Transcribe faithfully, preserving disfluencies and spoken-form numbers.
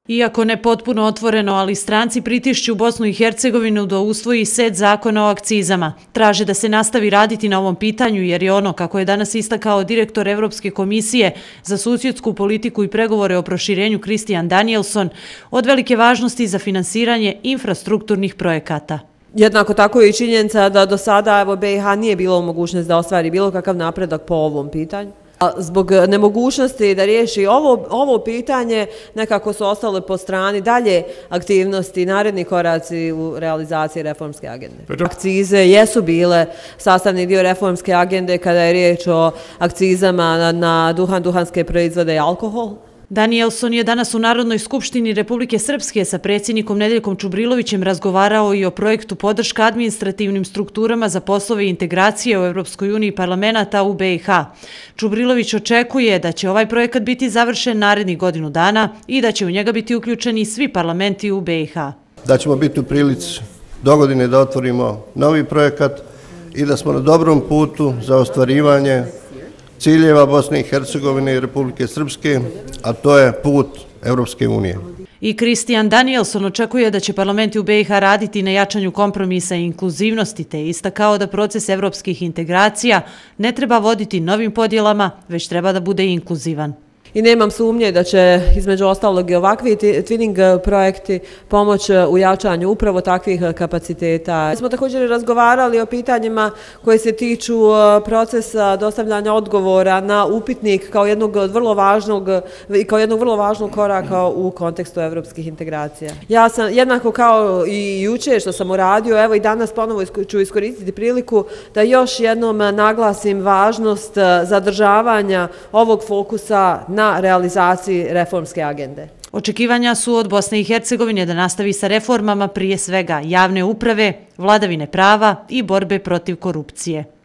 Iako ne potpuno otvoreno, ali stranci pritišću Bosnu i Hercegovinu da usvoji set zakona o akcizama. Traže da se nastavi raditi na ovom pitanju jer je ono, kako je danas istakao direktor Evropske komisije za susjedsku politiku i pregovore o proširenju Christian Danielson, od velike važnosti za finansiranje infrastrukturnih projekata. Jednako tako je i činjenica da do sada evo, B i H nije bilo u mogućnosti da ostvari bilo kakav napredak po ovom pitanju. Zbog nemogućnosti da riješi ovo, ovo pitanje, nekako su ostale po strani dalje aktivnosti i naredni koraci u realizaciji reformske agende. Akcize jesu bile sastavni dio reformske agende kada je riječ o akcizama na, na duhan, duhanske proizvode i alkohol. Danielson je danas u Narodnoj skupštini Republike Srpske sa predsjednikom Nedeljkom Čubrilovićem razgovarao i o projektu podrška administrativnim strukturama za poslove integracije u Europskoj uniji parlamenta u B i H. Čubrilović očekuje da će ovaj projekat biti završen narednih godinu dana i da će u njega biti uključeni svi parlamenti u B i H. Da ćemo biti u prilici dogodine da otvorimo novi projekat i da smo na dobrom putu za ostvarivanje ciljeva Bosne i Hercegovine i Republike Srpske, a to je put Europske unije. I Christian Danielson očekuje da će parlamenti u B i H raditi na jačanju kompromisa i inkluzivnosti, te istakao da proces evropskih integracija ne treba voditi novim podjelama, već treba da bude inkluzivan. I nemam sumnje da će između ostalog i ovakvi twinning projekti pomoći u jačanju upravo takvih kapaciteta. Smo također razgovarali o pitanjima koje se tiču procesa dostavljanja odgovora na upitnik kao jednog vrlo važnog i kao jednog vrlo važnog koraka u kontekstu evropskih integracija. Ja sam jednako kao i jučer što sam uradio, evo i danas ponovo ću iskoristiti priliku da još jednom naglasim važnost zadržavanja ovog fokusa na realizaciji reformske agende. Očekivanja su od Bosne i Hercegovine da nastavi sa reformama prije svega javne uprave, vladavine prava i borbe protiv korupcije.